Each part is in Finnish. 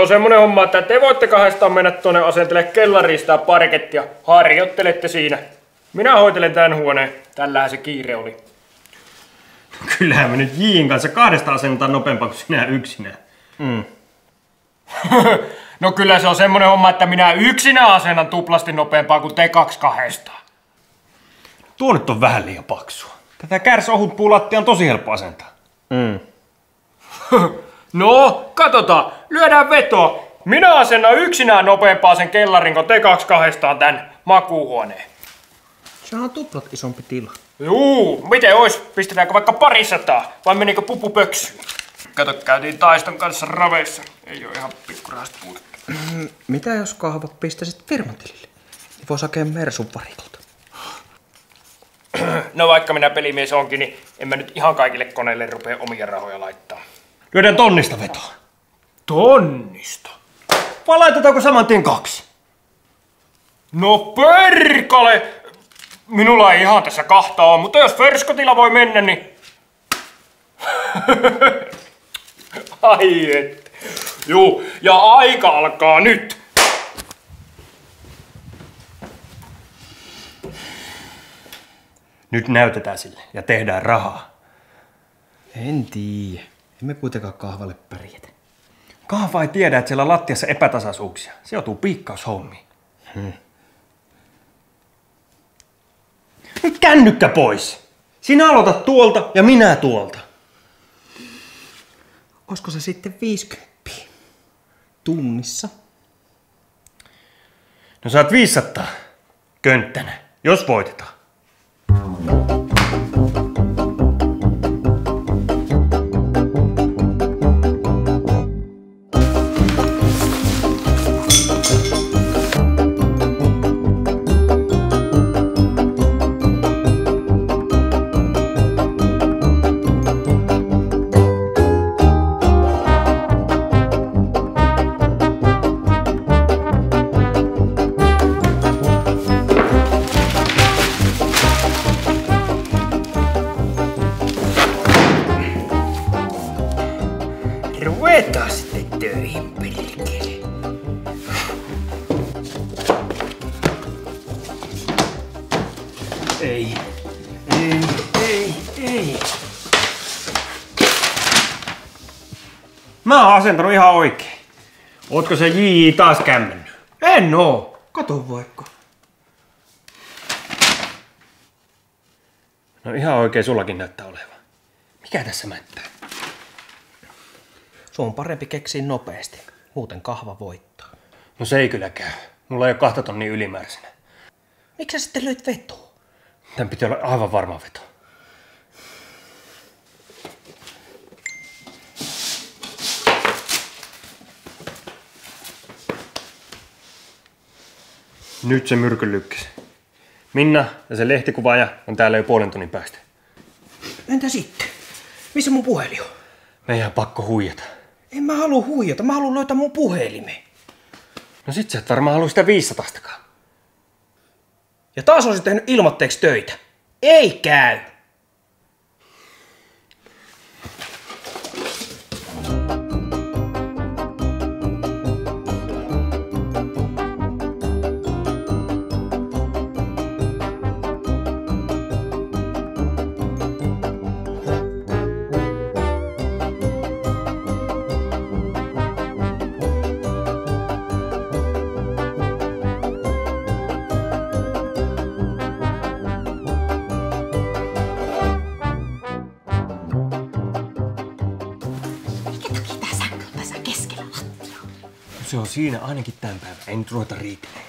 on semmonen homma, että te voitte kahdestaan mennä tuonne asentelemaan kellariin sitä parkettia. Harjoittelette siinä. Minä hoitelen tän huoneen. Tällähän se kiire oli. Kyllähän me nyt Jiin kanssa kahdesta asennetaan nopeampaa kuin sinä yksinään. No kyllä se on semmonen homma, että minä yksinä asennan tuplasti nopeampaa kuin te kaksi kahdestaan. Tuo nyt on vähän liian paksua. Tätä kärsohutpuulattia on tosi helppo asentaa. No, katsotaan. Lyödään vetoa. Minä asennan yksinään nopeampaa sen kellarin kuin te kaksi kahdestaan tän makuuhuoneen. Sehän on tuplat isompi tila. Juu, miten ois? Pistetäänkö vaikka 200? Vai menikö pupu pöksyyn? Kato, käytiin Taiston kanssa raveissa. Ei oo ihan pikkurahasta puutetta. Mitä jos kahva pistäisit firmatilille? Niin vois hakea Mersun varikolta. No vaikka minä pelimies onkin, niin en mä nyt ihan kaikille koneille rupea omia rahoja laittaa. Lyödään tonnista vetoa. Tonnista? Vai laitetaanko saman tien 2? No perkale! Minulla ei ihan tässä kahta ole, mutta jos Ferskotila voi mennä, niin... Ai et. Juu, ja aika alkaa nyt. Nyt näytetään sille ja tehdään rahaa. En tiedä. Emme kuitenkaan kahvalle pärjätä. Kahva ei tiedä, että siellä on lattiassa epätasaisuuksia. Se joutuu piikkaushommiin. Nyt kännykkä pois! Sinä aloitat tuolta ja minä tuolta. Olisiko se sitten 50 tunnissa? No saat 500 könttänä, jos voitetaan. Ruvetaan sitten töihin, perkele. Ei. Mä oon asentanut ihan oikein. Ootko se J taas kämmännyt? En oo. Kato vaikka. No ihan oikein sullakin näyttää olevan. Mikä tässä mättää? Se on parempi keksiä nopeasti. Muuten kahva voittaa. No se ei kyllä käy. Mulla ei oo 2 tonnia ylimääräisenä. Miksi sä sitten löit vetoa? Tän piti olla aivan varma veto. Nyt se myrkyn lykkäsi. Minna ja se lehtikuvaaja on täällä jo 0,5 tunnin päästä. Entä sitten? Missä mun puhelin on? Meidän pakko huijata. En mä halua huijata, mä haluan löytää mun puhelimen. No sit sä et varmaan halua sitä 500-stakaan. Ja taas olisit tehnyt ilmoitteeksi töitä. Ei käy! Se on siinä ainakin tämän päivän. Ei nyt ruveta riitelemään.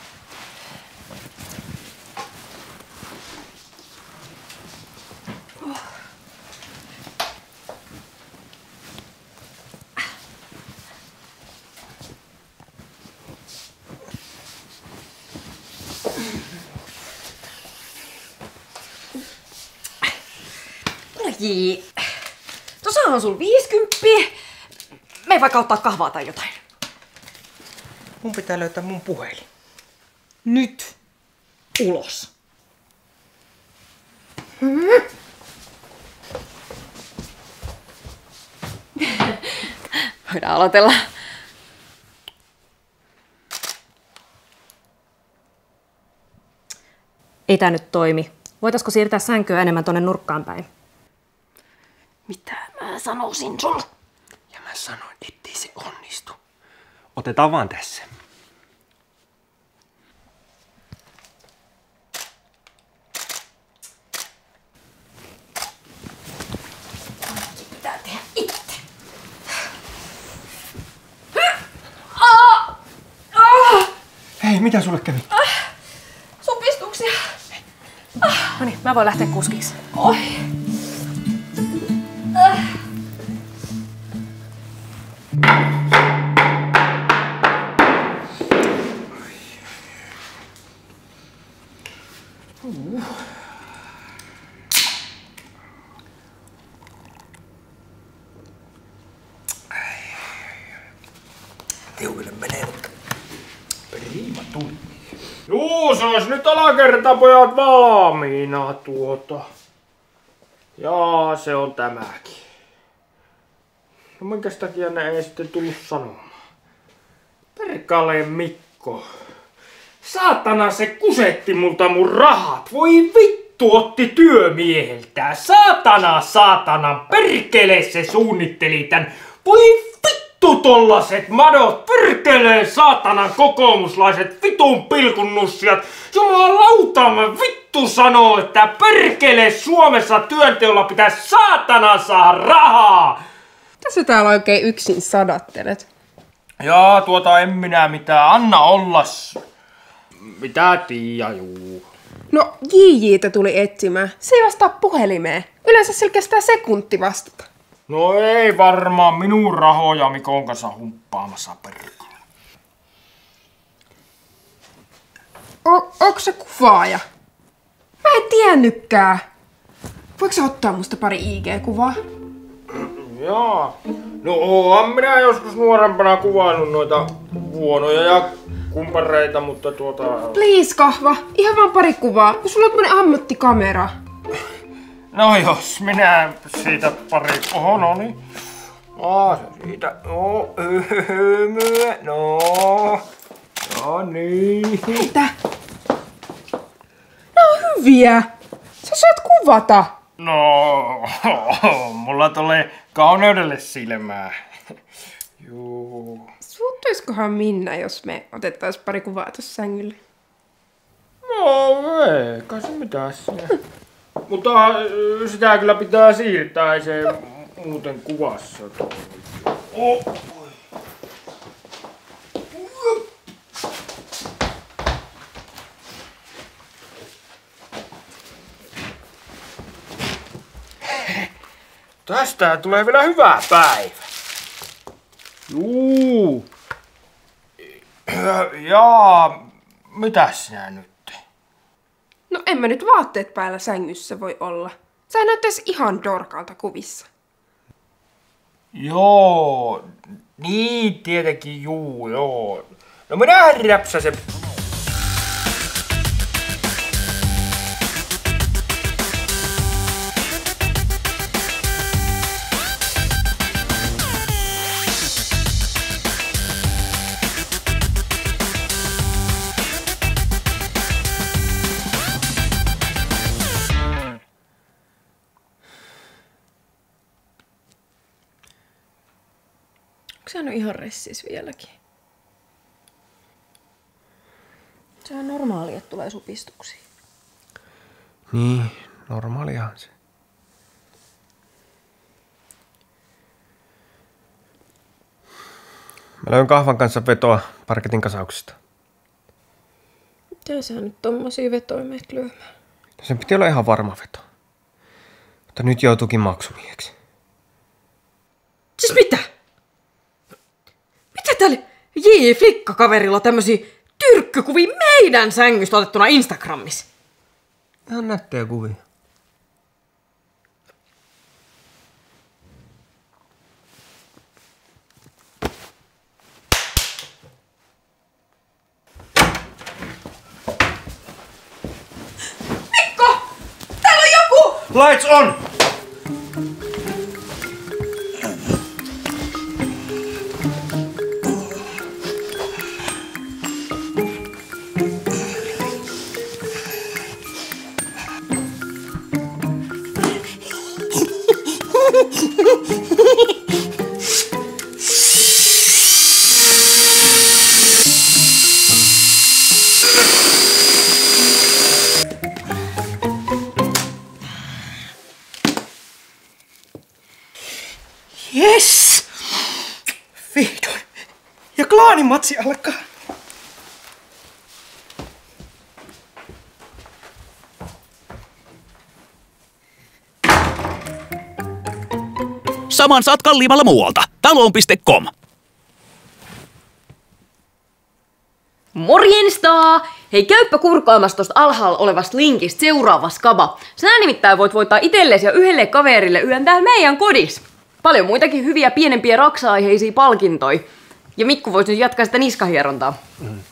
J. Tuossa on sul 50. Me ei vaikka ottaa kahvaa tai jotain. Mun pitää löytää mun puhelin. Nyt. Ulos. Voidaan aloitella. Ei tää nyt toimi. Voitaisko siirtää sänkyä enemmän tonne nurkkaan päin? Mitä mä sanoisin sulle? Ja mä sanoin, ettei se onnistu. Otetaan vaan tässä. Pitää tehdä itse. Hei, mitä sulle kävi? Supistuksia. No niin, mä voin lähteä kuskiksi. Oi. Tiukille menee, mutta priima tuli. Juu, se olisi nyt alakertapojat valmiina Jaa, se on tämäkin. No minkäs takia ne ei sitten tullut sanomaan? Perkaleen Mikko. Saatana, se kusetti multa mun rahat. Voi vittu, otti työmieheltään. Saatana, perkele se suunnitteli tän. Voi vittu tollaset madot, perkelee saatanan kokoomuslaiset vitun pilkunnussijat. Jumalauta, mä vittu sanoo, että perkele Suomessa työnteolla pitäisi saatana saa rahaa. Mitä sä täällä oikein yksin sadattelet? Jaa, en minä mitään, anna ollas. Mitä tiiä, juu. No, JJ:tä tuli etsimään. Se ei vastaa puhelimeen. Yleensä sillä kestää sekunti vastata. No ei varmaan minun rahoja Mikon kanssa humppaamassa perkele. Onko se kuvaaja? Mä en tiennytkään. Voiko sä ottaa musta pari IG-kuvaa? Jaa. No oonhan minä joskus nuorempana kuvannut noita huonoja ja kumpareita, mutta Please, kahva. Ihan vaan pari kuvaa. Kun sulla on tämmönen ammattikamera. No jos minä siitä pari... Oho, no niin. Se siitä... No niin. Mitä? Ne on hyviä. Sä saat kuvata. No, mulla tulee kauneudelle silmää. Juu. Suuttuiskohan Minna, jos me otettais pari kuvaa tossa sängyllä? No eikä se mitään siinä. Mutta sitä kyllä pitää siirtää, ei se muuten kuvassa toimi. Tästä tulee vielä hyvä päivä. Juu. Jaa, mitäs sinä nyt? No en mä nyt vaatteet päällä sängyssä voi olla. Sä näyttäis ihan dorkalta kuvissa. Joo, niin tietenkin joo. No minähän räpsäsen. Onko sä nyt ihan ressis vieläkin? Se on normaali, että tulee supistuksia. Niin, normaalihan se. Mä löin kahvan kanssa vetoa parketin kasauksesta. Mitä sä nyt tommosia vetoja meet lyömään? Sen piti olla ihan varma veto. Mutta nyt joutuukin maksumieheksi. Siis mitä? Mitä tälle J-flikkakaverilla on tämmösiä tyrkkykuvia meidän sängystä otettuna Instagramissa? Ihan nättejä kuvia. Mikko! Täällä on joku! Lights on! matsi alkaa. Saman saat kalliimmalla muualta. Taloon.com. Morjesta! Hei, käyppä kurkkaamassa tosta alhaalla olevasta linkistä seuraava skaba. Sä nimittäin voit voittaa itsellesi ja yhdelle kaverille yhden täällä meidän kodis. Paljon muitakin hyviä pienempiä raksa-aiheisia palkintoja. Ja Mikku voisi nyt jatkaa sitä niskahierontaa.